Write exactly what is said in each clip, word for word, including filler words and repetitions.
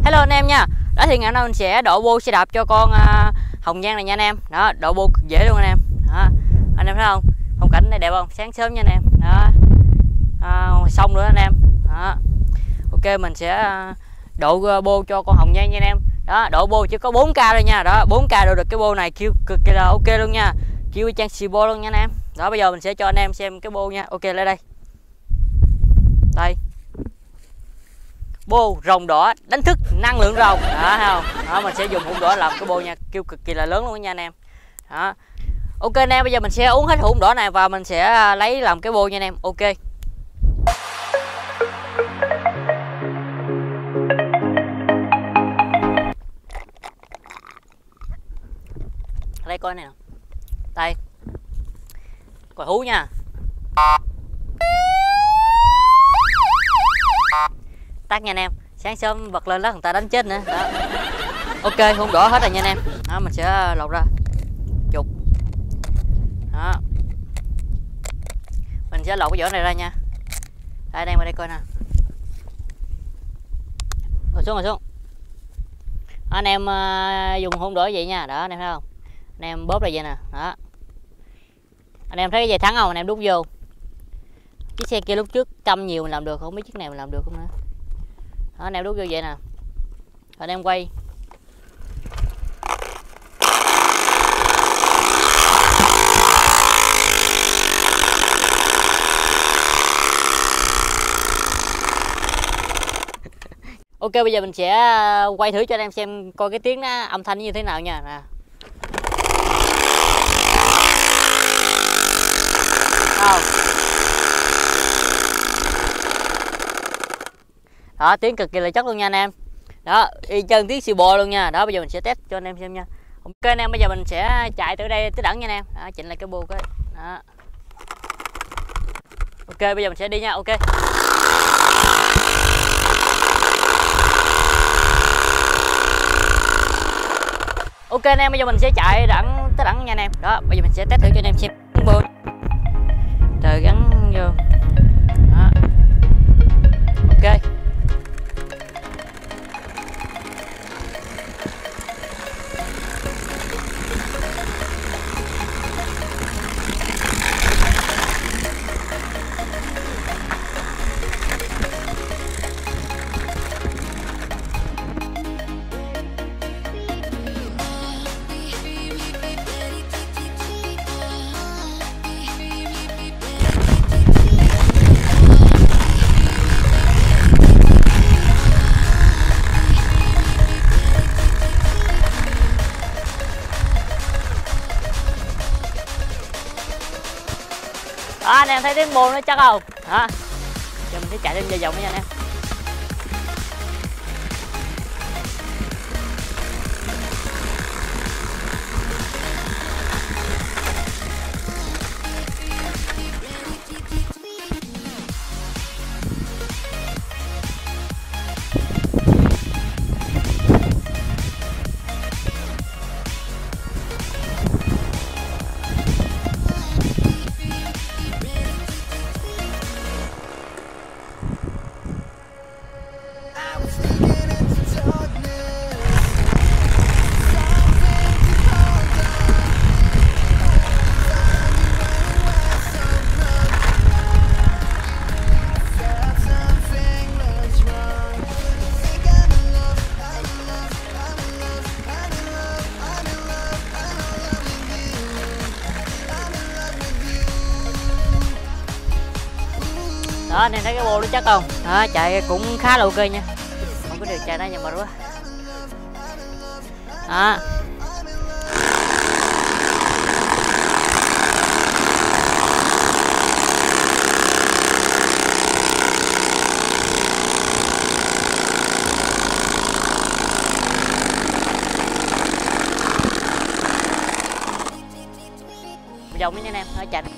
Hello anh em nha. Đó thì ngày hôm nay mình sẽ đổ bô xe đạp cho con uh, Hồng Nhan này nha anh em. Đó, đổ bô cực dễ luôn anh em. Đó. Anh em thấy không? Phong cảnh này đẹp không? Sáng sớm nha anh em. Đó. À, xong nữa anh em. Đó. Ok, mình sẽ đổ bô cho con Hồng Nhan nha anh em. Đó, đổ bô chỉ có bốn k thôi nha. Đó, bốn k đổ được cái bô này kêu cực kỳ là ok luôn nha. Kêu trang xì bô luôn nha anh em. Đó, bây giờ mình sẽ cho anh em xem cái bô nha. Ok, lên đây. Đây. Bô rồng đỏ đánh thức năng lượng rồng. Đó thấy không? Đó, mình sẽ dùng hũ đỏ làm cái bô nha, kêu cực kỳ là lớn luôn nha anh em. Đó. Ok anh em, bây giờ mình sẽ uống hết hũ đỏ này và mình sẽ lấy làm cái bô nha anh em. Ok. Đây coi này nè. Đây. Coi hú nha. Tắt nha anh em. Sáng sớm bật lên đó người ta đánh chết nữa. Đó. Ok, hũ đỏ hết rồi nha anh em. Đó, mình sẽ lột ra. Chục. Đó. Mình sẽ lột cái vỏ này ra nha. Đây, đây, qua đây coi nè. Ngồi xuống, ngồi xuống. Đó, anh em uh, dùng hũ đỏ vậy nha. Đó, anh em thấy không? Anh em bóp lại vậy nè. Đó. Anh em thấy cái dây thắng không? Anh em đút vô. Chiếc xe kia lúc trước câm nhiều mình làm được, không biết chiếc này mình làm được không nữa. Đó, anh em đút vô vậy nè. Anh em quay. Ok, bây giờ mình sẽ quay thử cho anh em xem coi cái tiếng nó âm thanh như thế nào nha. Nè. Không. Đó, tiếng cực kỳ là chất luôn nha anh em. Đó, y chân tiếng xì bò luôn nha. Đó, bây giờ mình sẽ test cho anh em xem nha. Ok anh em, bây giờ mình sẽ chạy từ đây tới đẳng nha anh em. Đó, chỉnh lại cái bô cái. Đó. Ok, bây giờ mình sẽ đi nha. Ok. Ok anh em, bây giờ mình sẽ chạy đẳng tới đẳng nha anh em. Đó, bây giờ mình sẽ test thử cho anh em xem bô. Trời, gắn vô. Đó. Ok. Đó, anh em thấy tiếng bô nó chắc không? Đó. Giờ mình sẽ chạy lên vòng vòng nha anh em. Đó, anh em thấy cái bô nó chắc không? Đó, chạy cũng khá là ok nha. Không có được chạy nó nhưng mà quá. Đó. Vòng nữa nha anh em, nó chạy.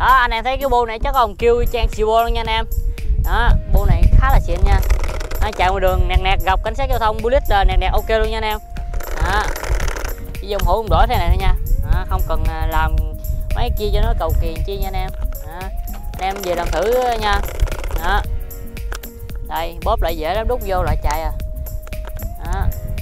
Đó, anh em thấy cái bô này chắc còn kêu trang siêu bô luôn nha anh em. Đó, bô này khá là xịn nha. Đó, chạy ngoài đường nẹt nẹt gặp cảnh sát giao thông bullet là nẹt nẹt ok luôn nha anh em. Đó, chỉ dùng hũ đổi thế này thôi nha. Đó, không cần làm mấy kia cho nó cầu kỳ chi nha anh em. Đó, anh em về làm thử nha. Đó, đây bóp lại dễ lắm, đút vô lại chạy à. Đó,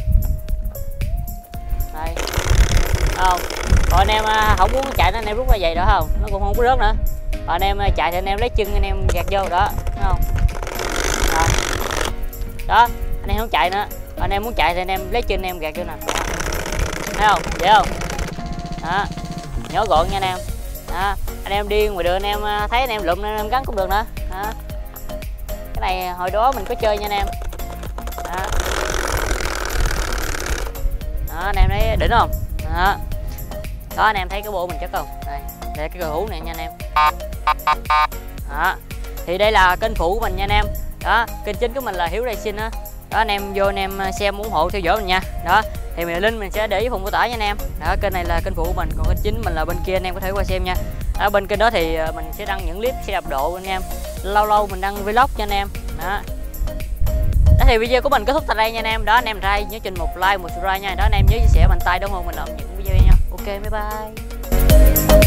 đây không, còn anh em không muốn chạy nó anh em rút ra vậy đó không, nó cũng không có rớt nữa. Còn anh em chạy thì anh em lấy chân anh em gạt vô đó, thấy không? Rồi. Đó, anh em không chạy nữa, còn anh em muốn chạy thì anh em lấy chân anh em gạt vô nè, thấy không, dễ không? Đó, nhỏ gọn nha anh em. Đó, anh em đi ngoài đường anh em thấy anh em lụm anh em gắn cũng được nữa. Đó, cái này hồi đó mình có chơi nha anh em. Đó, đó anh em thấy đỉnh không? Đó, đó anh em thấy cái bộ mình chất không? Đây, đây cái cờ hú này nha anh em. Đó, thì đây là kênh phụ của mình nha anh em. Đó, kênh chính của mình là Hiếu Racing á. Đó. Đó anh em vô anh em xem ủng hộ theo dõi mình nha. Đó, thì mình link mình sẽ để dưới phần mô tả nha anh em. Đó, kênh này là kênh phụ của mình, còn kênh chính mình là bên kia anh em có thể qua xem nha. Ở bên kênh đó thì mình sẽ đăng những clip xe đạp độ anh em. Lâu lâu mình đăng vlog cho anh em. Đó. Đó thì video của mình kết thúc tại đây nha anh em. Đó anh em trai nhớ trình một like một subscribe nha. Đó anh em nhớ chia sẻ mạnh tay đồng hồ mình làm những video nha. Ok, bye bye.